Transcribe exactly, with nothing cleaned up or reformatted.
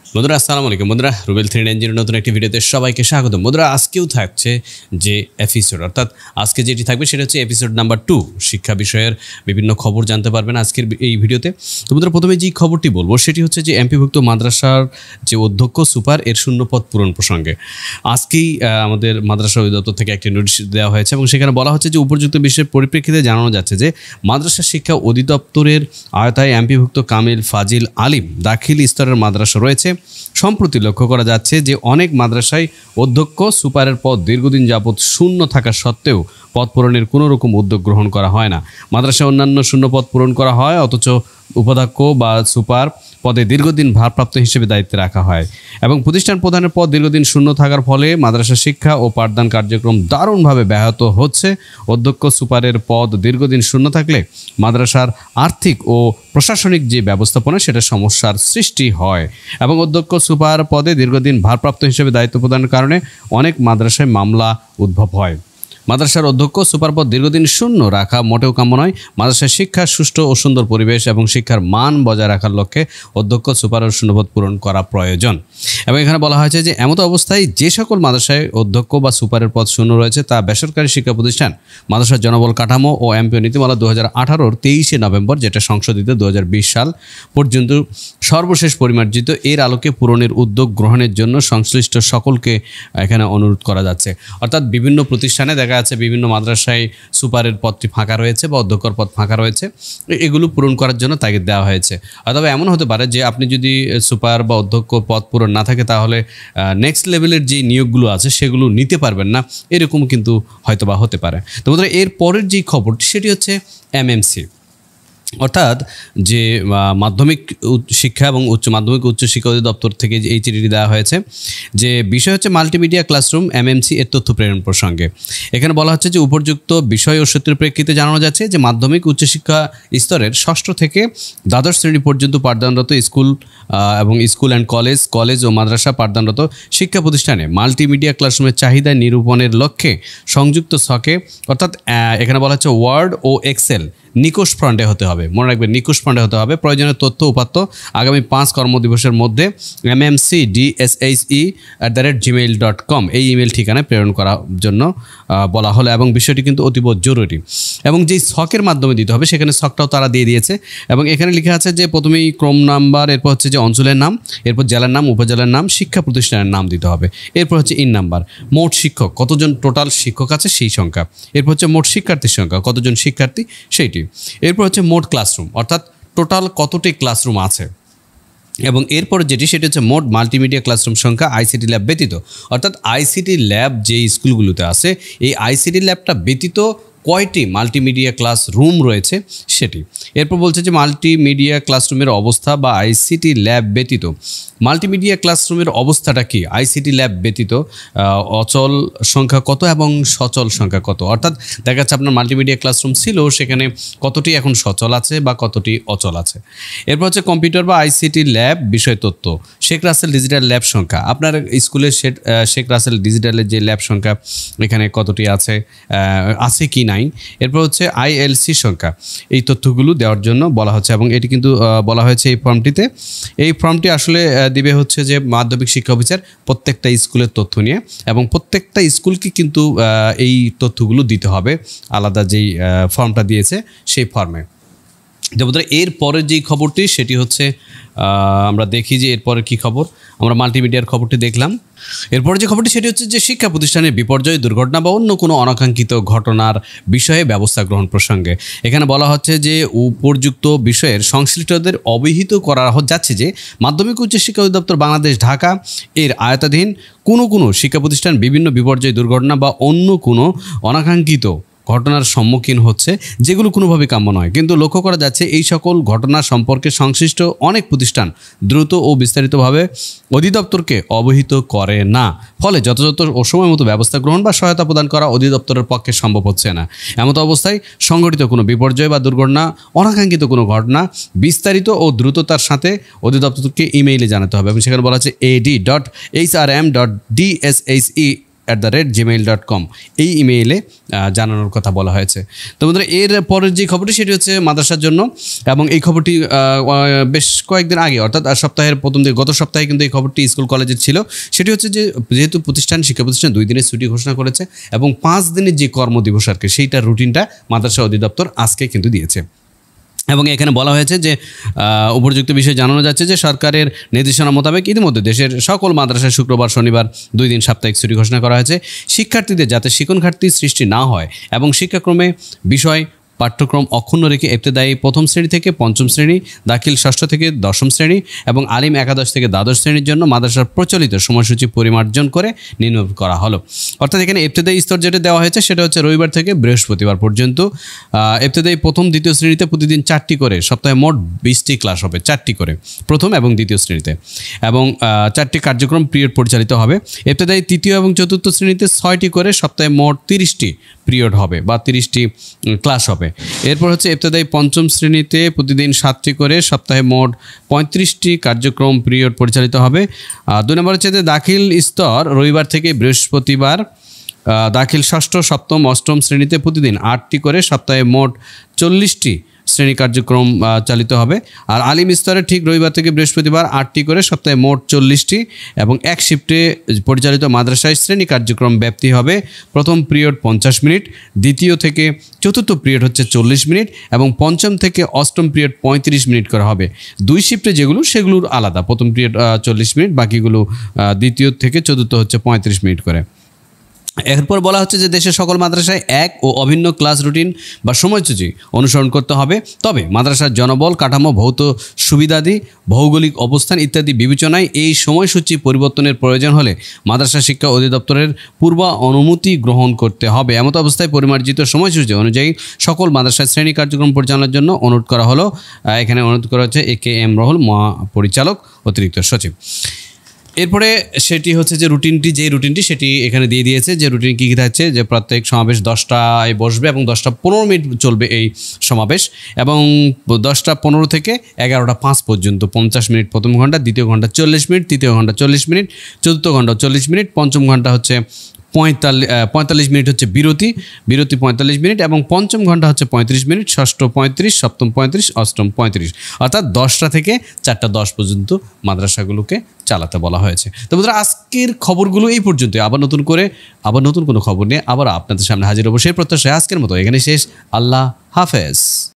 বন্ধুরা আসসালামু আলাইকুম। বন্ধুরা রুবেল থ্রি ইঞ্জিনের নতুন একটি ভিডিওতে সবাইকে স্বাগত। বন্ধুরা আজকেও থাকছে যে এপিসোড, অর্থাৎ আজকে যেটি থাকবে সেটা হচ্ছে এপিসোড নাম্বার টু। শিক্ষা বিষয়ের বিভিন্ন খবর জানতে পারবেন আজকের এই ভিডিওতে। তো বন্ধুরা প্রথমে যে খবরটি বলবো সেটি হচ্ছে যে এমপিভুক্ত মাদ্রাসার যে অধ্যক্ষ সুপার এর শূন্যপদ পূরণ প্রসঙ্গে আজকেই আমাদের মাদ্রাসা অধিদপ্তর থেকে একটি নোটিশ দেওয়া হয়েছে এবং সেখানে বলা হচ্ছে যে উপযুক্ত বিষয়ের পরিপ্রেক্ষিতে জানানো যাচ্ছে যে মাদ্রাসা শিক্ষা অধিদপ্তরের আয়তায় এমপিভুক্ত কামিল, ফাজিল, আলিম, দাখিল স্তরের মাদ্রাসা রয়েছে। সম্প্রতি লক্ষ্য করা যাচ্ছে যে অনেক মাদ্রাসায় অধ্যক্ষ সুপারের পদ দীর্ঘদিন যাবৎ শূন্য থাকা সত্ত্বেও পদ পূরণের কোনো রকম উদ্যোগ গ্রহণ করা হয় না। মাদ্রাসায় অন্যান্য শূন্য পদ পূরণ করা হয়, অথচ উপাধ্যক্ষ বা সুপার পদে দীর্ঘদিন ভারপ্রাপ্ত হিসেবে দায়িত্বে রাখা হয় এবং প্রতিষ্ঠান প্রধানের পদ দীর্ঘদিন শূন্য থাকার ফলে মাদ্রাসা শিক্ষা ও পাঠদান কার্যক্রম দারুণভাবে ব্যাহত হচ্ছে। অধ্যক্ষ সুপারের পদ দীর্ঘদিন শূন্য থাকলে মাদ্রাসার আর্থিক ও প্রশাসনিক যে ব্যবস্থাপনা সেটা সমস্যার সৃষ্টি হয় এবং অধ্যক্ষ সুপার পদে দীর্ঘদিন ভারপ্রাপ্ত হিসেবে দায়িত্ব প্রদানের কারণে অনেক মাদ্রাসায় মামলা উদ্ভব হয়। মাদ্রাসার অধ্যক্ষ সুপার পদ দীর্ঘদিন শূন্য রাখা মোটেও কাম্য নয়। মাদ্রাসার শিক্ষার সুষ্ঠু ও সুন্দর পরিবেশ এবং শিক্ষার মান বজায় রাখার লক্ষ্যে অধ্যক্ষ সুপারের শূন্যপদ পূরণ করা প্রয়োজন। এবং এখানে বলা হয়েছে যে এমতো অবস্থায় যে সকল মাদ্রাসায় অধ্যক্ষ বা সুপারের পদ শূন্য রয়েছে তা বেসরকারি শিক্ষা প্রতিষ্ঠান মাদ্রাসার জনবল কাঠামো ও এমপিও নীতিমালা দু হাজার আঠারোর তেইশে নভেম্বর, যেটা সংশোধিত দু হাজার বিশ সাল পর্যন্ত সর্বশেষ পরিমার্জিত, এর আলোকে পূরণের উদ্যোগ গ্রহণের জন্য সংশ্লিষ্ট সকলকে এখানে অনুরোধ করা যাচ্ছে। অর্থাৎ বিভিন্ন প্রতিষ্ঠানে দেখা আছে বিভিন্ন মাদ্রাসায় সুপারের পদটি ফাঁকা রয়েছে বা অধ্যক্ষর পদ ফাঁকা রয়েছে, এগুলো পূরণ করার জন্য তাগিদ দেওয়া হয়েছে। অথবা এমন হতে পারে যে আপনি যদি সুপার বা অধ্যক্ষ পদ পূরণ না থাকে তাহলে নেক্সট লেভেলের যে নিয়োগগুলো আছে সেগুলো নিতে পারবেন না, এরকম কিন্তু হয়তোবা হতে পারে। তো বন্ধুরা এর পরের যে খবরটি সেটি হচ্ছে এমএমসি, অর্থাৎ যে মাধ্যমিক শিক্ষা এবং উচ্চ মাধ্যমিক উচ্চ শিক্ষা অধিদপ্তর থেকে এই চিঠিটি দেওয়া হয়েছে যে বিষয় হচ্ছে মাল্টিমিডিয়া ক্লাসরুম এমএমসি এর তথ্য প্রেরণ প্রসঙ্গে। এখানে বলা হচ্ছে যে উপযুক্ত বিষয় ও সূত্রের প্রেক্ষিতে জানানো যাচ্ছে যে মাধ্যমিক উচ্চশিক্ষা স্তরের ষষ্ঠ থেকে দ্বাদশ শ্রেণী পর্যন্ত পাঠদানরত স্কুল এবং স্কুল অ্যান্ড কলেজ কলেজ ও মাদ্রাসা পাঠদানরত শিক্ষা প্রতিষ্ঠানে মাল্টিমিডিয়া ক্লাসরুমের চাহিদা নিরূপণের লক্ষ্যে সংযুক্ত ছকে, অর্থাৎ এখানে বলা হচ্ছে ওয়ার্ড ও এক্সেল নিকোষ ফ্রন্টে হতে হবে। মনে রাখবেন নিকোষ ফ্রন্টে হতে হবে। প্রয়োজনীয় তথ্য উপাত্ত আগামী পাঁচ কর্মদিবসের মধ্যে M M C D S H E at the rate Gmail dot com এই ইমেল ঠিকানায় প্রেরণ করার জন্য বলা হলো এবং বিষয়টি কিন্তু অতীব জরুরি এবং যেই ছকের মাধ্যমে দিতে হবে সেখানে ছকটাও তারা দিয়ে দিয়েছে এবং এখানে লেখা আছে যে প্রথমেই ক্রম নাম্বার, এরপর হচ্ছে যে অঞ্চলের নাম, এরপর জেলার নাম, উপজেলার নাম, শিক্ষা প্রতিষ্ঠানের নাম দিতে হবে, এরপর হচ্ছে ইন নাম্বার, মোট শিক্ষক কতজন টোটাল শিক্ষক আছে সেই সংখ্যা, এরপর হচ্ছে মোট শিক্ষার্থীর সংখ্যা কতজন শিক্ষার্থী সেইটি, এরপর হচ্ছে মোট ক্লাসরুম অর্থাৎ টোটাল কতটি ক্লাসরুম আছে এবং এরপর যেটি সেটি হচ্ছে মোট মাল্টিমিডিয়া ক্লাসরুম সংখ্যা আইসিটি ল্যাব ব্যতীত, অর্থাৎ আইসিটি ল্যাব যে স্কুলগুলোতে আছে এই আইসিটি ল্যাবটা ব্যতীত কয়টি মাল্টিমিডিয়া ক্লাস রুম রয়েছে সেটি। এরপর বলছে যে মাল্টিমিডিয়া ক্লাসরুমের অবস্থা বা আইসিটি ল্যাব ব্যতীত মাল্টিমিডিয়া ক্লাসরুমের অবস্থাটা কি, আইসিটি ল্যাব ব্যতীত অচল সংখ্যা কত এবং সচল সংখ্যা কত, অর্থাৎ দেখা যাচ্ছে আপনার মাল্টিমিডিয়া ক্লাসরুম ছিল সেখানে কতটি এখন সচল আছে বা কতটি অচল আছে। এরপর হচ্ছে কম্পিউটার বা আইসিটি ল্যাব বিষয় তথ্য, শেখ রাসেল ডিজিটাল ল্যাব সংখ্যা, আপনার স্কুলের শেখ রাসেল ডিজিটালের যে ল্যাব সংখ্যা এখানে কতটি আছে আছে কি নাই। এরপর হচ্ছে আইএলসি সংখ্যা, এই তথ্যগুলো দেওয়ার জন্য বলা হচ্ছে এবং এটি কিন্তু বলা হয়েছে এই ফর্মটিতে। এই ফর্মটি আসলে দিবে হচ্ছে যে মাধ্যমিক শিক্ষা অফিসার প্রত্যেকটা স্কুলের তথ্য নিয়ে এবং প্রত্যেকটা স্কুলকে কিন্তু এই তথ্যগুলো দিতে হবে আলাদা যেই ফর্মটা দিয়েছে সেই ফর্মে। যেমন এর পরের যেই খবরটি সেটি হচ্ছে আমরা দেখি যে এরপরে কী খবর, আমরা মাল্টিমিডিয়ার খবরটি দেখলাম। এরপরে যে খবরটি সেটি হচ্ছে যে শিক্ষা প্রতিষ্ঠানের বিপর্যয়, দুর্ঘটনা বা অন্য কোনো অনাকাঙ্ক্ষিত ঘটনার বিষয়ে ব্যবস্থা গ্রহণ প্রসঙ্গে এখানে বলা হচ্ছে যে উপযুক্ত বিষয়ের সংশ্লিষ্টদের অবহিত করা যাচ্ছে যে মাধ্যমিক উচ্চ শিক্ষা অধিদপ্তর বাংলাদেশ ঢাকা এর আয়তাধীন কোনো কোনো শিক্ষা প্রতিষ্ঠান বিভিন্ন বিপর্যয়, দুর্ঘটনা বা অন্য কোনো অনাকাঙ্ক্ষিত ঘটনার সম্মুখীন হচ্ছে যেগুলো কোনোভাবে কাম্য নয়, কিন্তু লক্ষ্য করা যাচ্ছে এই সকল ঘটনা সম্পর্কে সংশ্লিষ্ট অনেক প্রতিষ্ঠান দ্রুত ও বিস্তারিতভাবে অধিদপ্তরকে অবহিত করে না, ফলে যথাযথ ও সময় মতো ব্যবস্থা গ্রহণ বা সহায়তা প্রদান করা অধিদপ্তরের পক্ষে সম্ভব হচ্ছে না। এমত অবস্থায় সংঘটিত কোনো বিপর্যয় বা দুর্ঘটনা, অনাকাঙ্ক্ষিত কোনো ঘটনা বিস্তারিত ও দ্রুততার সাথে অধিদপ্তরকে ইমেইলে জানাতে হবে এবং সেখানে বলা হচ্ছে AD dot H R M dot DSHE at the rate Gmail dot com এই ইমেইলে জানানোর কথা বলা হয়েছে। তো বন্ধুরা, এর পরের যে খবরটি সেটি হচ্ছে মাদ্রাসার জন্য, এবং এই খবরটি বেশ কয়েকদিন আগে অর্থাৎ সপ্তাহের প্রথম দিকে গত সপ্তাহে কিন্তু এই খবরটি স্কুল কলেজের ছিল। সেটি হচ্ছে যে যেহেতু প্রতিষ্ঠান শিক্ষা প্রতিষ্ঠান দুই দিনের ছুটি ঘোষণা করেছে এবং পাঁচ দিনের যে কর্মদিবস আর কি সেইটার রুটিনটা মাদ্রাসা অধিদপ্তর আজকে কিন্তু দিয়েছে। এবং এখানে বলা হয়েছে যে উপযুক্ত বিষয়ে জানানো যাচ্ছে যে সরকারের নির্দেশনা মোতাবেক ইতিমধ্যে দেশের সকল মাদ্রাসায় শুক্রবার শনিবার দুই দিন সাপ্তাহিক ছুটি ঘোষণা করা হয়েছে। শিক্ষার্থীদের যাতে শিক্ষণ ঘাটতির সৃষ্টি না হয় এবং শিক্ষাক্রমে বিষয় পাঠ্যক্রম অক্ষুণ্ণ রেখে ইবতেদায়ী প্রথম শ্রেণী থেকে পঞ্চম শ্রেণী, দাখিল ষষ্ঠ থেকে দশম শ্রেণী এবং আলিম একাদশ থেকে দ্বাদশ শ্রেণীর জন্য মাদ্রাসার প্রচলিত সময়সূচি পরিমার্জন করে নির্ণয় করা হলো। অর্থাৎ এখানে ইবতেদায়ী স্তর যেটা দেওয়া হয়েছে সেটা হচ্ছে রবিবার থেকে বৃহস্পতিবার পর্যন্ত। ইবতেদায়ী প্রথম দ্বিতীয় শ্রেণীতে প্রতিদিন চারটি করে, সপ্তাহে মোট বিশটি ক্লাস হবে, চারটি করে প্রথম এবং দ্বিতীয় শ্রেণীতে, এবং চারটি কার্যক্রম পিরিয়ড পরিচালিত হবে। ইবতেদায়ী তৃতীয় এবং চতুর্থ শ্রেণীতে ছয়টি করে, সপ্তাহে মোট তিরিশটি পিরিয়ড হবে বা তিরিশটি ক্লাস হবে। এরপর হচ্ছে ইবতেদায়ী পঞ্চম শ্রেণীতে প্রতিদিন সাতটি করে, সপ্তাহে মোট পঁয়ত্রিশটি কার্যক্রম পিরিয়ড পরিচালিত হবে। দুই নম্বর হচ্ছে যে দাখিল স্তর রবিবার থেকে বৃহস্পতিবার, দাখিল ষষ্ঠ সপ্তম অষ্টম শ্রেণীতে প্রতিদিন আটটি করে, সপ্তাহে মোট চল্লিশটি শ্রেণী কার্যক্রম চালিত হবে। আর আলিম স্তরে ঠিক রবিবার থেকে বৃহস্পতিবার আটটি করে, সপ্তাহে মোট চল্লিশটি এবং এক শিফটে পরিচালিত মাদ্রাসায় শ্রেণী কার্যক্রম ব্যাপ্তি হবে প্রথম পিরিয়ড পঞ্চাশ মিনিট, দ্বিতীয় থেকে চতুর্থ পিরিয়ড হচ্ছে চল্লিশ মিনিট এবং পঞ্চম থেকে অষ্টম পিরিয়ড পঁয়ত্রিশ মিনিট করা হবে। দুই শিফটে যেগুলো সেগুলোর আলাদা, প্রথম পিরিয়ড চল্লিশ মিনিট, বাকিগুলো দ্বিতীয় থেকে চতুর্থ হচ্ছে পঁয়ত্রিশ মিনিট করে। এরপর বলা হচ্ছে যে দেশের সকল মাদ্রাসায় এক ও অভিন্ন ক্লাস রুটিন বা সময়সূচি অনুসরণ করতে হবে। তবে মাদ্রাসার জনবল, কাঠামো, ভৌত সুবিধাদি, ভৌগোলিক অবস্থান ইত্যাদি বিবেচনায় এই সময়সূচি পরিবর্তনের প্রয়োজন হলে মাদ্রাসা শিক্ষা অধিদপ্তরের পূর্ব অনুমতি গ্রহণ করতে হবে। এমত অবস্থায় পরিমার্জিত সময়সূচি অনুযায়ী সকল মাদ্রাসায় শ্রেণী কার্যক্রম পরিচালনার জন্য অনুরোধ করা হলো। এখানে অনুরোধ করা হচ্ছে এ কে এম রহুল, মহাপরিচালক, অতিরিক্ত সচিব। এরপরে সেটি হচ্ছে যে রুটিনটি যে রুটিনটি সেটি এখানে দিয়ে দিয়েছে যে রুটিন কী কী থাকছে, যে প্রত্যেক সমাবেশ দশটায় বসবে এবং দশটা পনেরো মিনিট চলবে এই সমাবেশ, এবং দশটা পনেরো থেকে এগারোটা পাঁচ পর্যন্ত পঞ্চাশ মিনিট প্রথম ঘন্টা, দ্বিতীয় ঘন্টা চল্লিশ মিনিট, তৃতীয় ঘন্টা চল্লিশ মিনিট, চতুর্থ ঘন্টা চল্লিশ মিনিট, পঞ্চম ঘন্টা হচ্ছে পঁয়তাল্লিশ পঁয়তাল্লিশ মিনিট হচ্ছে বিরতি বিরতি পঁয়তাল্লিশ মিনিট এবং পঞ্চম ঘন্টা হচ্ছে পঁয়ত্রিশ মিনিট, ষষ্ঠ পঁয়ত্রিশ, সপ্তম পঁয়ত্রিশ, অষ্টম পঁয়ত্রিশ, অর্থাৎ দশটা থেকে চারটা দশ পর্যন্ত মাদ্রাসাগুলোকে চালাতে বলা হয়েছে। তো বন্ধুরা, আজকের খবরগুলো এই পর্যন্ত। আবার নতুন করে আবার নতুন কোনো খবর নিয়ে আবার আপনাদের সামনে হাজির হবো সেই প্রত্যাশায় আজকের মতো এখানে শেষ। আল্লাহ হাফেজ।